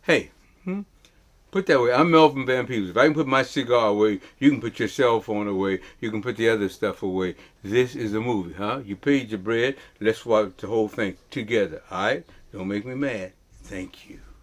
Hey, put that away. I'm Melvin Van Peebles. If I can put my cigar away, you can put your cell phone away. You can put the other stuff away. This is a movie, huh? You paid your bread. Let's watch the whole thing together, all right? Don't make me mad. Thank you.